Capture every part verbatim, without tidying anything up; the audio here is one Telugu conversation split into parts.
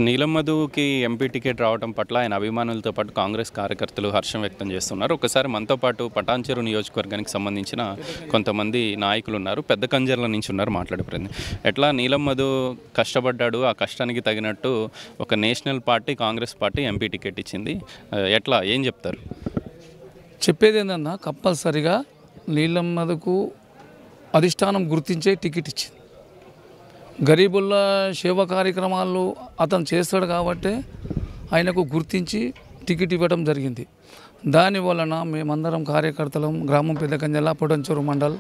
నీలం మధుకి ఎంపీ టికెట్ రావడం పట్ల ఆయన అభిమానులతో పాటు కాంగ్రెస్ కార్యకర్తలు హర్షం వ్యక్తం చేస్తున్నారు. ఒకసారి మనతో పాటు పటాన్చెరు నియోజకవర్గానికి సంబంధించిన కొంతమంది నాయకులు ఉన్నారు, పెద్ద కంజర్ల నుంచి ఉన్నారు, మాట్లాడే ప్రయత్నం. ఎట్లా నీలం మధు కష్టపడ్డాడు, ఆ కష్టానికి తగినట్టు ఒక national party Congress party MP ticket ఇచ్చింది, ఎట్లా ఏం చెప్తారు? చెప్పేది ఏంటన్నా, కంపల్సరిగా నీలం మధుకు అధిష్టానం గుర్తించే టికెట్ ఇచ్చింది. గరీబుల సేవా కార్యక్రమాలు అతను చేస్తాడు కాబట్టి ఆయనకు గుర్తించి టికెట్ ఇవ్వడం జరిగింది. దాని వలన మేమందరం కార్యకర్తలం, గ్రామం పెద్దకంజల పటాన్చెరు మండల్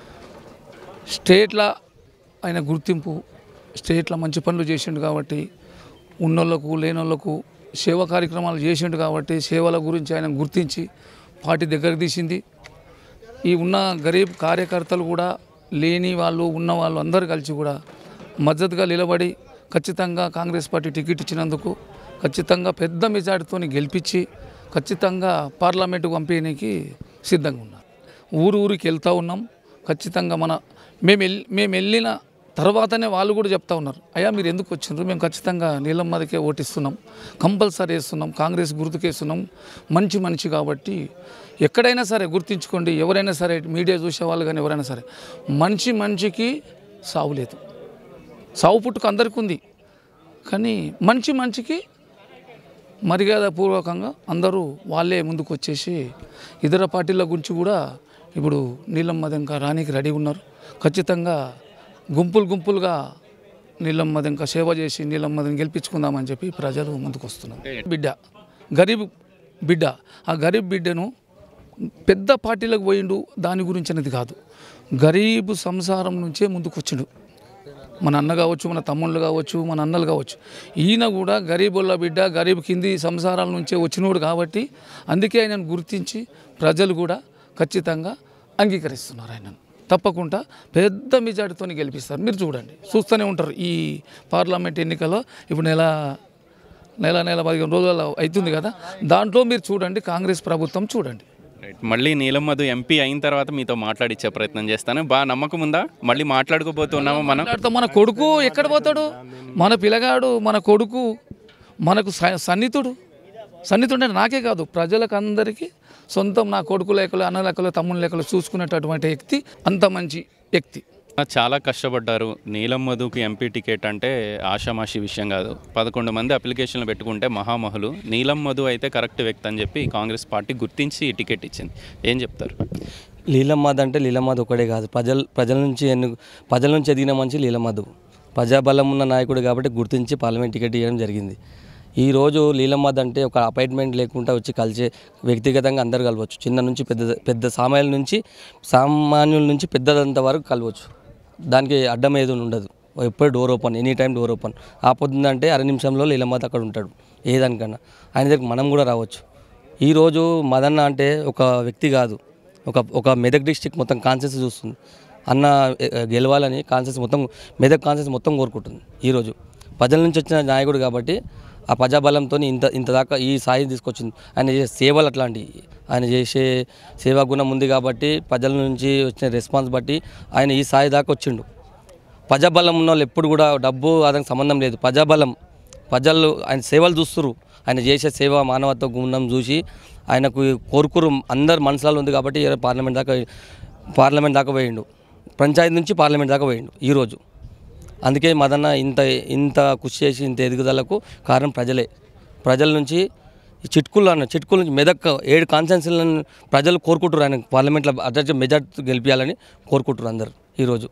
స్టేట్లో ఆయన గుర్తింపు, స్టేట్లో మంచి పనులు చేసిండు కాబట్టి, ఉన్నోళ్ళకు లేనోళ్ళకు సేవా కార్యక్రమాలు చేసిండు కాబట్టి సేవల గురించి ఆయన గుర్తించి పార్టీ దగ్గరకు తీసింది. ఈ ఉన్న గరీబ్ కార్యకర్తలు కూడా, లేని వాళ్ళు ఉన్న వాళ్ళు అందరూ కలిసి కూడా మద్దతుగా నిలబడి ఖచ్చితంగా కాంగ్రెస్ పార్టీ టికెట్ ఇచ్చినందుకు ఖచ్చితంగా పెద్ద మెజార్టీతో గెలిపించి ఖచ్చితంగా పార్లమెంటుకు పంపేయడానికి సిద్ధంగా ఉన్నారు. ఊరు ఊరికి వెళ్తూ ఉన్నాం. ఖచ్చితంగా మన మేము వెళ్ళి మేము వెళ్ళిన తర్వాతనే వాళ్ళు కూడా చెప్తా ఉన్నారు, అయ్యా మీరు ఎందుకు వచ్చిండ్రు, మేము ఖచ్చితంగా నీలం మధుకే ఓటిస్తున్నాం, కంపల్సరీ వేస్తున్నాం, కాంగ్రెస్ గుర్తుకేస్తున్నాం, మంచి మనిషి కాబట్టి ఎక్కడైనా సరే గుర్తించుకోండి, ఎవరైనా సరే మీడియా చూసే వాళ్ళు కానీ ఎవరైనా సరే, మనిషి మనిషికి సావు లేదు. సావు పుట్టుకు అందరికీ ఉంది, కానీ మంచి మనిషికి మర్యాదపూర్వకంగా అందరూ వాళ్ళే ముందుకు వచ్చేసి ఇతర పార్టీల గురించి కూడా ఇప్పుడు నీలం మధు ఇంకా రానికి రెడీ ఉన్నారు. ఖచ్చితంగా గుంపులు గుంపులుగా నీలం మధు ఇంకా సేవ చేసి నీలం మధుని గెలిపించుకుందామని చెప్పి ప్రజలు ముందుకు వస్తున్నారు. బిడ్డ గరీబ్ బిడ్డ, ఆ గరీబ్ బిడ్డను పెద్ద పార్టీలకు పోయిండు దాని గురించి అనేది కాదు, గరీబు సంసారం నుంచే ముందుకు వచ్చిండు. మన అన్న కావచ్చు, మన తమ్ముళ్ళు కావచ్చు, మన అన్నలు కావచ్చు, ఈయన కూడా గరీబుల బిడ్డ, గరీబ్ కింది సంసారాల నుంచే వచ్చినోడు కాబట్టి అందుకే ఆయనను గుర్తించి ప్రజలు కూడా ఖచ్చితంగా అంగీకరిస్తున్నారు. ఆయనను తప్పకుండా పెద్ద మెజార్టీతో గెలిపిస్తారు. మీరు చూడండి, చూస్తూనే ఉంటారు. ఈ పార్లమెంట్ ఎన్నికల్లో ఇప్పుడు నెల నెల నెల పదిహేను రోజులు అవుతుంది కదా, దాంట్లో మీరు చూడండి కాంగ్రెస్ ప్రభుత్వం చూడండి. మళ్ళీ నీలం మధు ఎంపీ అయిన తర్వాత మీతో మాట్లాడించే ప్రయత్నం చేస్తాను. బాగా నమ్మకం ఉందా? మళ్ళీ మాట్లాడుకోబోతున్నాము. మనం మన కొడుకు ఎక్కడ పోతాడు, మన పిల్లగాడు, మన కొడుకు మనకు సన్నిహితుడు. సన్నిహితుడు అంటే నాకే కాదు, ప్రజలకు అందరికీ సొంతం. నా కొడుకు లెక్కలు, అన్న లెక్కలు, తమ్ముని లెక్కలు చూసుకునేటటువంటి వ్యక్తి, అంత మంచి వ్యక్తి. చాలా కష్టపడ్డారు. నీలం మధుకి ఎంపీ టికెట్ అంటే ఆషామాషి విషయం కాదు. పదకొండు మంది అప్లికేషన్లు పెట్టుకుంటే మహామహులు. నీలం మధు అయితే కరెక్ట్ వ్యక్తి అని చెప్పి కాంగ్రెస్ పార్టీ గుర్తించి టికెట్ ఇచ్చింది. ఏం చెప్తారు? నీలం మధు అంటే నీలం మధు ఒకటే కాదు, ప్రజల ప్రజల నుంచి ఎన్ను ప్రజల నుంచి ఎదిగిన మంచి నీలం మధు. ప్రజాబలం ఉన్న నాయకుడు కాబట్టి గుర్తించి పార్లమెంట్ టికెట్ ఇవ్వడం జరిగింది. ఈరోజు నీలం మధు అంటే ఒక అపాయింట్మెంట్ లేకుండా వచ్చి కలిసే, వ్యక్తిగతంగా అందరు కలవచ్చు. చిన్న నుంచి పెద్ద పెద్ద సామాన్యుల నుంచి సామాన్యుల నుంచి పెద్దదంత వరకు కలవచ్చు. దానికి అడ్డం ఏదో ఉండదు, ఎప్పుడు door open, any time door open. ఆపొద్దుందంటే అర నిమిషంలో నీలం మధు అక్కడ ఉంటాడు. ఏదానికన్నా ఆయన దగ్గర మనం కూడా రావచ్చు. ఈరోజు మదన్న అంటే ఒక వ్యక్తి కాదు, ఒక ఒక మెదక్ డిస్టిక్ మొత్తం కాన్సెన్స్ చూస్తుంది. అన్న గెలవాలని కాన్సెన్స్ మొత్తం, మెదక్ కాన్సెన్స్ మొత్తం కోరుకుంటుంది. ఈరోజు ప్రజల నుంచి వచ్చిన నాయకుడు కాబట్టి ఆ ప్రజాబలంతో ఇంత ఇంత దాకా ఈ స్థాయి తీసుకొచ్చింది. ఆయన చేసే సేవలు అట్లాంటివి, ఆయన చేసే సేవా గుణం ఉంది కాబట్టి ప్రజల నుంచి వచ్చిన రెస్పాన్స్ బట్టి ఆయన ఈ స్థాయి దాకా వచ్చిండు. ప్రజాబలం ఉన్న వాళ్ళు ఎప్పుడు కూడా డబ్బు అతనికి సంబంధం లేదు, ప్రజాబలం. ప్రజలు ఆయన సేవలు చూస్తున్నారు, ఆయన చేసే సేవ మానవత్వ గుణం చూసి ఆయనకు కోరుకురు అందరు మనసులో ఉంది కాబట్టి పార్లమెంట్ దాకా పార్లమెంట్ దాకా పోయిండు. పంచాయతీ నుంచి పార్లమెంట్ దాకా పోయిండు ఈరోజు. అందుకే మదన్న ఇంత ఇంత కృషి చేసి ఇంత ఎదుగుదలకు కారణం ప్రజలే. ప్రజల నుంచి చిట్కులు అన్న చిట్కుల నుంచి మెదక్ ఏడు కాన్స్టిట్యున్సీలను ప్రజలు కోరుకుంటారు, ఆయన పార్లమెంట్లో అత్యంత మెజార్టీ గెలిపించాలని కోరుకుంటారు అందరు. ఈరోజు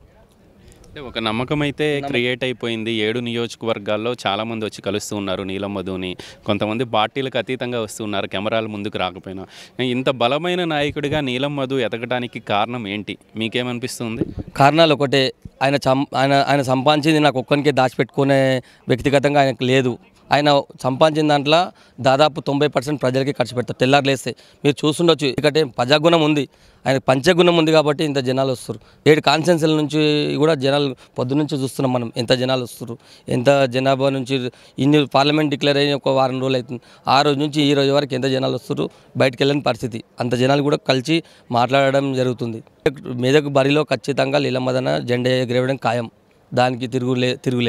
ఒక నమ్మకం అయితే క్రియేట్ అయిపోయింది. ఏడు నియోజకవర్గాల్లో చాలామంది వచ్చి కలుస్తూ ఉన్నారు నీలం మధుని. కొంతమంది పార్టీలకు అతీతంగా వస్తున్నారు, కెమెరాల ముందుకు రాకపోయినా. ఇంత బలమైన నాయకుడిగా నీలం మధు ఎదగడానికి కారణం ఏంటి, మీకేమనిపిస్తుంది? కారణాలు ఒకటే, ఆయన చం ఆయన ఆయన సంపాదించింది నాకు ఒక్కరికే దాచిపెట్టుకునే వ్యక్తిగతంగా ఆయనకు లేదు. ఆయన సంపాదించిన దాంట్లో దాదాపు తొంభై పర్సెంట్ ప్రజలకి ఖర్చు పెడతారు. తెల్లారులేస్తే మీరు చూస్తుండొచ్చు, ఎందుకంటే ప్రజాగుణం ఉంది, ఆయన పంచగుణం ఉంది కాబట్టి ఇంత జనాలు వస్తారు. ఏడు కాన్స్టిట్యున్సీల నుంచి కూడా జనాలు పొద్దునుంచి చూస్తున్నాం మనం, ఎంత జనాలు వస్తారు, ఎంత జనాభా నుంచి. ఇన్ని పార్లమెంట్ డిక్లేర్ అయిన ఒక వారం రోజులు అవుతుంది, ఆ రోజు నుంచి ఈ రోజు వరకు ఎంత జనాలు వస్తారు, బయటకు వెళ్ళని పరిస్థితి. అంత జనాలు కూడా కలిసి మాట్లాడడం జరుగుతుంది. మెదక్ బరిలో ఖచ్చితంగా నీలం మధు జెండా ఎగరేయడం ఖాయం, దానికి తిరుగులే తిరుగులేదు.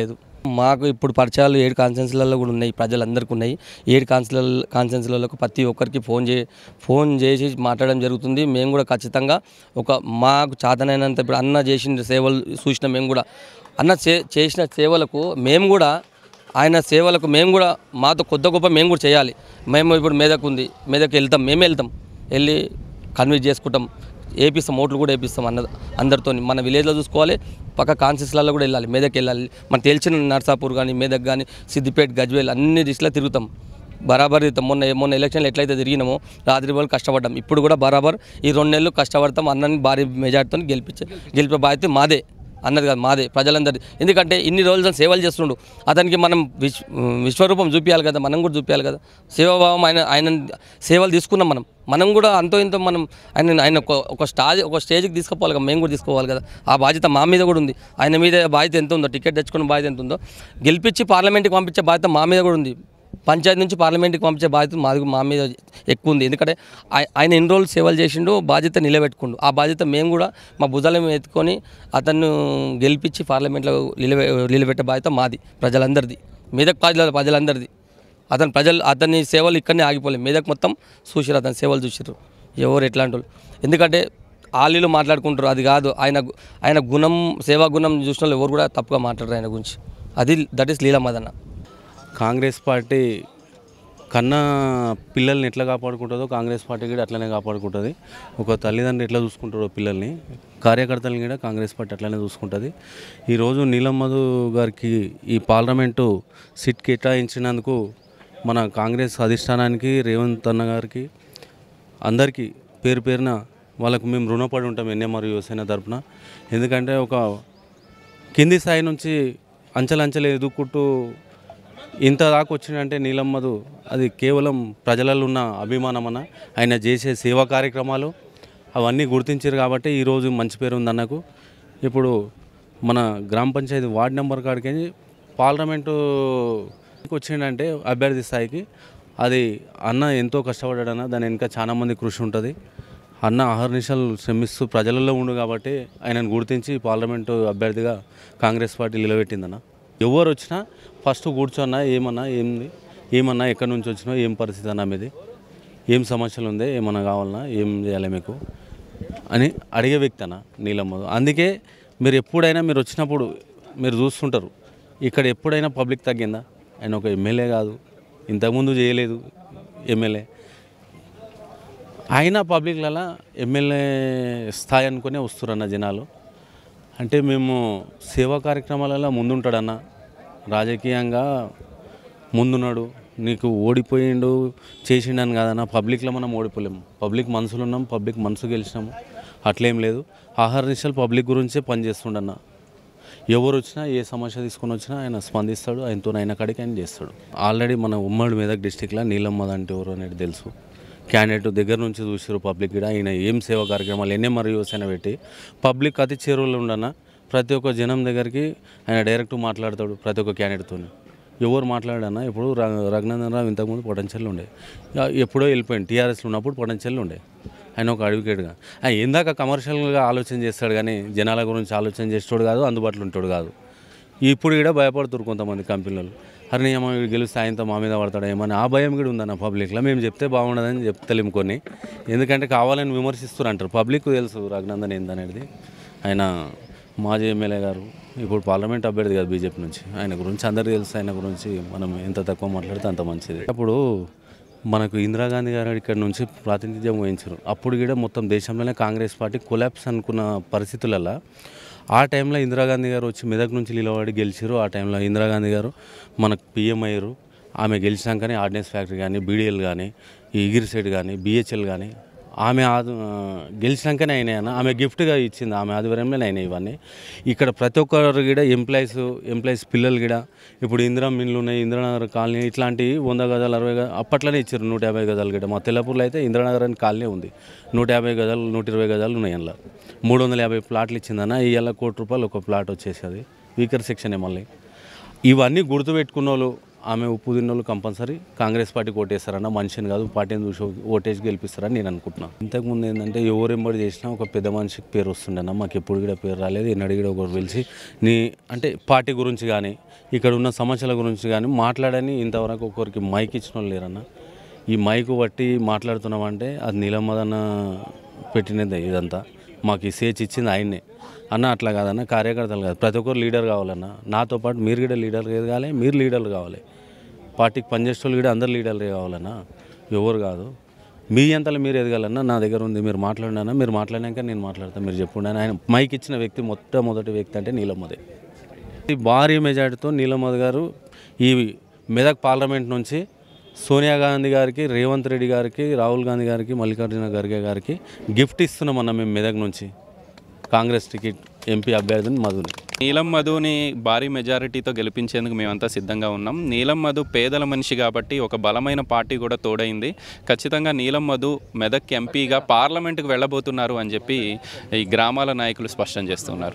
మాకు ఇప్పుడు పరిచయాలు ఏడు కాన్ఫరెన్స్లలో కూడా ఉన్నాయి, ప్రజలందరికీ ఉన్నాయి. ఏడు కాన్ఫరెన్స్ కాన్ఫరెన్స్లకు ప్రతి ఒక్కరికి ఫోన్ చే ఫోన్ చేసి మాట్లాడడం జరుగుతుంది. మేము కూడా ఖచ్చితంగా ఒక మాకు చాతనైనంత ఇప్పుడు అన్న చేసిన సేవలు చూసిన మేము కూడా అన్న చే చేసిన సేవలకు మేము కూడా ఆయన సేవలకు మేము కూడా మాతో కొత్త గొప్ప మేము కూడా చేయాలి. మేము ఇప్పుడు మెదక్ ఉంది, మెదక్ వెళ్తాం, మేమే వెళ్తాం, వెళ్ళి కన్విన్స్ చేసుకుంటాం, వేపిస్తాం, ఓట్లు కూడా వేపిస్తాం అన్న అందరితో. మన విలేజ్లో చూసుకోవాలి, పక్క కాన్సెస్లలో కూడా వెళ్ళాలి, మెదక్ వెళ్ళాలి. మన తెలిసిన నర్సాపూర్ కానీ మెదక్ కానీ సిద్దిపేట గజ్వేల్ అన్ని డిస్ట్రిక్ట్లో తిరుగుతాం, బరాబర్ తిరుగుతాం. మొన్న మొన్న ఎలక్షన్లు ఎట్లయితే తిరిగినామో రాత్రి వాళ్ళు కష్టపడ్డాం, ఇప్పుడు కూడా బరాబర్ ఈ రెండు నెలలు కష్టపడతాం. అన్నని భారీ మెజార్టీతో గెలిపించే గెలిపే బాధ్యత మాదే, అన్నది కాదు మాదే, ప్రజలందరిది. ఎందుకంటే ఇన్ని రోజులు సేవలు చేస్తుండు, అతనికి మనం విశ్వ విశ్వరూపం చూపించాలి కదా, మనం కూడా చూపించాలి కదా. సేవాభావం ఆయన ఆయన సేవలు తీసుకున్నాం మనం మనం కూడా అంతో ఇంతో మనం ఆయన ఆయన ఒక స్టాజ్ ఒక స్టేజ్కి తీసుకుపోవాలి కదా, మేము కూడా తీసుకోవాలి కదా. ఆ బాధ్యత మా మీద కూడా ఉంది. ఆయన మీద బాధ్యత ఎంత ఉందో, టికెట్ తెచ్చుకున్న బాధ్యత ఎంత ఉందో, గెలిపించి పార్లమెంట్కి పంపించే బాధ్యత మా మీద కూడా ఉంది. పంచాయతీ నుంచి పార్లమెంట్కి పంపించే బాధ్యత మాది మా మీద ఎక్కువ ఉంది. ఎందుకంటే ఆయన ఎన్ని రోజులు సేవలు చేసిండు, బాధ్యత నిలబెట్టుకుండు. ఆ బాధ్యత మేము కూడా మా భుజాల మీద ఎత్తుకొని అతన్ని గెలిపించి పార్లమెంట్లో నిలబె నిలబెట్టే బాధ్యత మాది, ప్రజలందరిది, మెదక్ ప్రజల ప్రజలందరిది. అతని ప్రజలు అతని సేవలు ఇక్కడనే ఆగిపోలేదు, మెదక్ మొత్తం చూసిరు, అతని సేవలు చూసిర్రు ఎవరు ఎట్లాంటి వాళ్ళు. ఎందుకంటే ఆలీలు మాట్లాడుకుంటారు, అది కాదు. ఆయన ఆయన గుణం, సేవా గుణం చూసిన వాళ్ళు ఎవరు కూడా తప్పుగా మాట్లాడరు ఆయన గురించి. అది that is Leela Madanna. Congress party కన్నా పిల్లల్ని ఎట్లా కాపాడుకుంటుందో కాంగ్రెస్ పార్టీ కూడా అట్లనే కాపాడుకుంటుంది. ఒక తల్లిదండ్రులు ఎట్లా చూసుకుంటారో పిల్లల్ని, కార్యకర్తలను కూడా కాంగ్రెస్ పార్టీ అట్లనే చూసుకుంటుంది. ఈరోజు నీలం మధు గారికి ఈ పార్లమెంటు సీట్ కేటాయించినందుకు మన కాంగ్రెస్ అధిష్టానానికి, రేవంత్ అన్న గారికి, అందరికీ పేరు పేరున వాళ్ళకు మేము రుణపడి ఉంటాం ఎన్ఎంఆర్ యువసేన తరపున. ఎందుకంటే ఒక కింది స్థాయి నుంచి అంచెలంచెలు ఎదుక్కుంటూ ఇంత దాకా వచ్చిందంటే నీలం మధు అది కేవలం ప్రజలలో ఉన్న అభిమానం అన్న, ఆయన చేసే సేవా కార్యక్రమాలు అవన్నీ గుర్తించారు కాబట్టి ఈరోజు మంచి పేరు ఉంది అన్నకు. ఇప్పుడు మన గ్రామ పంచాయతీ వార్డు నెంబర్ కాడికి పార్లమెంటు వచ్చిందంటే అభ్యర్థి స్థాయికి, అది అన్న ఎంతో కష్టపడ్డాడన్న, దాని వెనుక చాలా మంది కృషి ఉంటుంది. అన్న అహర్నిశలు శ్రమిస్తూ ప్రజలలో ఉండు కాబట్టి ఆయనను గుర్తించి పార్లమెంటు అభ్యర్థిగా కాంగ్రెస్ పార్టీ నిలబెట్టిందన్న. ఎవరు వచ్చినా ఫస్ట్ కూర్చోన్నా, ఏమన్నా ఏంది, ఏమన్నా ఎక్కడి నుంచి వచ్చినా, ఏం పరిస్థితి అన్న మీది, ఏం సమస్యలు ఉంది, ఏమన్నా కావాలన్నా, ఏం చేయాలి మీకు అని అడిగే వ్యక్తి అన్న నీలం మధు. అందుకే మీరు ఎప్పుడైనా మీరు వచ్చినప్పుడు మీరు చూస్తుంటారు, ఇక్కడ ఎప్పుడైనా పబ్లిక్ తగ్గిందా? ఆయన ఒక ఎమ్మెల్యే కాదు, ఇంతకుముందు చేయలేదు ఎమ్మెల్యే, అయినా పబ్లిక్లలో ఎమ్మెల్యే స్థాయి అనుకునే వస్తురన్న జనాలు. అంటే మేము సేవా కార్యక్రమాలలో ముందుంటాడన్న, రాజకీయంగా ముందున్నాడు. నీకు ఓడిపోయిండు చేసిండని కాదన్న, పబ్లిక్లో మనం ఓడిపోలేము, పబ్లిక్ మనసులు ఉన్నాం, పబ్లిక్ మనసు గెలిచినాము, అట్లేం లేదు. ఆహార నిశలు పబ్లిక్ గురించే పనిచేస్తుండన్న. ఎవరు వచ్చినా ఏ సమస్య తీసుకొని వచ్చినా ఆయన స్పందిస్తాడు, ఆయనతో ఆయన కాడికి ఆయన చేస్తాడు. ఆల్రెడీ మన ఉమ్మడి మెదక్ డిస్టిక్లో నీలం మధు అంటే ఎవరు అనేది తెలుసు. క్యాండిడేట్ దగ్గర నుంచి చూసారు పబ్లిక్ కూడా, ఆయన ఏం సేవా కార్యక్రమాలు ఎన్నే మరియు యోసన పెట్టి పబ్లిక్ అతి చేరువలో ఉండన్న ప్రతి ఒక్క జనం దగ్గరికి ఆయన డైరెక్ట్ మాట్లాడతాడు ప్రతి ఒక్క క్యాండిడేట్తో. ఎవరు మాట్లాడన్నా ఇప్పుడు రఘునందన్ రావు ఇంతకుముందు పొటెన్షియల్ ఉండే, ఎప్పుడో వెళ్ళిపోయింది, టీఆర్ఎస్లో ఉన్నప్పుడు పొటెన్షియల్ ఉండే. ఆయన ఒక అడ్వకేట్గా ఆయన ఏందాక కమర్షియల్గా ఆలోచన చేస్తాడు కానీ జనాల గురించి ఆలోచన చేసేవాడు కాదు, అందుబాటులో ఉంటాడు కాదు. ఇప్పుడు కూడా భయపడుతున్నారు కొంతమంది కంపెనీలు, అరే ఏమో గెలిస్తే ఆయనతో మా మీద పడతాడు ఏమని, ఆ భయం కూడా ఉందన్న పబ్లిక్లో. మేము చెప్తే బాగుండదని చెప్తలేము కొన్ని, ఎందుకంటే కావాలని విమర్శిస్తారు అంటారు. పబ్లిక్ తెలుసు రఘునందన్ ఏందనేది. ఆయన మాజీ ఎమ్మెల్యే గారు, ఇప్పుడు పార్లమెంట్ అభ్యర్థి కాదు బీజేపీ నుంచి, ఆయన గురించి అందరికీ తెలుసు. ఆయన గురించి మనం ఎంత తక్కువ మాట్లాడితే అంత మంచిది. అప్పుడు మనకు ఇందిరాగాంధీ గారు ఇక్కడ నుంచి ప్రాతినిధ్యం వహించారు, అప్పుడు కూడా మొత్తం దేశంలోనే కాంగ్రెస్ పార్టీ కొలాప్స్ అనుకున్న పరిస్థితులలో ఆ టైంలో ఇందిరాగాంధీ గారు వచ్చి మెదక్ నుంచి నిలబడి గెలిచారు. ఆ టైంలో ఇందిరాగాంధీ గారు మనకు పీఎం అయ్యారు. ఆమె గెలిచినాకనే ఆర్డినెన్స్ ఫ్యాక్టరీ కానీ, బీడీఎల్ కానీ, ఈ ఇగిరి సైడ్ కానీ, బిహెచ్ఎల్ కానీ ఆమె ఆదు గెలిచినాకనే అయినాయన్న. ఆమె గిఫ్ట్గా ఇచ్చింది, ఆమె ఆధ్వర్యంలోనే అయినాయి ఇవన్నీ. ఇక్కడ ప్రతి ఒక్కరు కూడా ఎంప్లాయీస్ ఎంప్లాయీస్ పిల్లలు కూడా ఇప్పుడు ఇందిరా మిల్లు ఉన్నాయి, ఇందిరానగర్ కాలనీ ఇట్లాంటివి వంద గజాలు అరవై గజాలు అప్పట్లోనే ఇచ్చారు. నూట యాభై గజాలు కూడా మా తెల్లపూర్లో అయితే ఇందిరానగర్ అని కాలనీ ఉంది, నూట యాభై గజాలు నూట ఇరవై గజాలు ఉన్నాయి. అందులో మూడు వందల యాభై ప్లాట్లు ఇచ్చిందన్న. ఇవాళ కోటి రూపాయలు ఒక ప్లాట్ వచ్చేసి అది వీకర్ సెక్షనే. మళ్ళీ ఇవన్నీ గుర్తుపెట్టుకున్న వాళ్ళు ఆమె ఉప్పు తిన్నోళ్ళు కంపల్సరీ కాంగ్రెస్ పార్టీకి ఓటేస్తారన్న మనిషిని కాదు పార్టీని చూసి ఓటేసి గెలిపిస్తారని నేను అనుకుంటున్నాను. ఇంతకుముందు ఏంటంటే ఎవరెంబడి చేసినా ఒక పెద్ద మనిషికి పేరు వస్తుండేనా, మాకు ఎప్పుడు కూడా పేరు రాలేదు. ఈయన అడిగి ఒకరు పిలిచి నీ అంటే పార్టీ గురించి కానీ ఇక్కడ ఉన్న సమస్యల గురించి కానీ మాట్లాడని ఇంతవరకు ఒకరికి మైక్ ఇచ్చిన వాళ్ళు లేరన్న. ఈ మైకు బట్టి మాట్లాడుతున్నామంటే అది నీలమ్మదన్న పెట్టినదే ఇదంతా, మాకు ఈ సేచ్ ఇచ్చింది ఆయన్నే అన్న. అట్లా కాదన్న, కార్యకర్తలు కాదు, ప్రతి ఒక్కరు లీడర్ కావాలన్న. నాతో పాటు మీరు కూడా లీడర్ కావాలి, మీరు లీడర్లు కావాలి, పార్టీకి పనిచేసే వాళ్ళు కూడా అందరు లీడర్లే కావాలన్నా, ఎవరు కాదు. మీ అంతలో మీరు ఎదగాలన్నా, నా దగ్గర ఉంది, మీరు మాట్లాడినా, మీరు మాట్లాడినాక నేను మాట్లాడతాను, మీరు చెప్పుండే. ఆయన మైక్ ఇచ్చిన వ్యక్తి మొట్టమొదటి వ్యక్తి అంటే నీలమ్మదే. భారీ మెజార్టీతో నీలమ్మద గారు ఈ మెదక్ పార్లమెంట్ నుంచి సోనియా గాంధీ గారికి, రేవంత్ రెడ్డి గారికి, రాహుల్ గాంధీ గారికి, మల్లికార్జున ఖర్గే గారికి గిఫ్ట్ ఇస్తున్నామన్న మేము మెదక్ నుంచి కాంగ్రెస్ టికెట్ ఎంపీ అభ్యర్థిని మధుని. నీలం మధుని భారీ మెజారిటీతో గెలిపించేందుకు మేమంతా సిద్ధంగా ఉన్నాం. నీలం మధు పేదల మనిషి కాబట్టి ఒక బలమైన పార్టీ కూడా తోడైంది. ఖచ్చితంగా నీలం మధు మెదక్ ఎంపీగా పార్లమెంటుకు వెళ్ళబోతున్నారు అని చెప్పి ఈ గ్రామాల నాయకులు స్పష్టం చేస్తున్నారు.